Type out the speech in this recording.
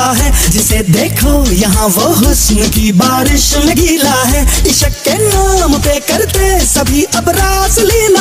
रहा है। जिसे देखो यहाँ वो हुस्न की बारिश में गीला है। इश्क के नाम पे करते सभी अब रास लीला